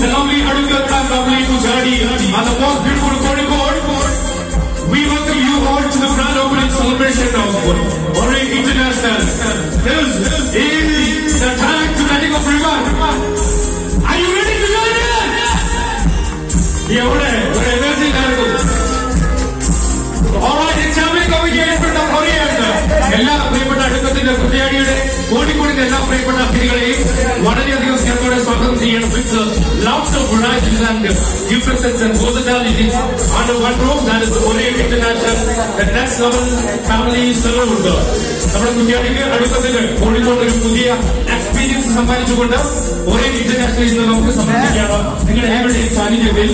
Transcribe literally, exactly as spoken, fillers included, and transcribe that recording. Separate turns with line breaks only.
the lovely Adukatha, lovely Pujari, and the most beautiful Kozhikode. We welcome you all to the grand opening celebration of Ore International. This is the time to letting of river. Are you ready to join us? Yeah, Ore, Ore, energy level. All right, it's time to go again for the Oriental. Ella, Prepata Adukatha, Pujari, Kozhikode, Ella, Prepata Pigari, one of the other Skarmara Swatansi and with lots of varieties and differences and versatility under one roof. That is the Ore International, the next level family saloon. നമ്മുടെ കുട്ടിയാടിക്ക് അടുത്തതിൽ ഓടിക്കൊണ്ടൊരു പുതിയ experience സമ്പാദിച്ചുകൊണ്ട് ഒരേ international ഇന്ന് നമുക്ക് സമർപ്പിക്കാണ് നിങ്ങളുടെ ഏവരുടെയും സാന്നിധ്യത്തിൽ.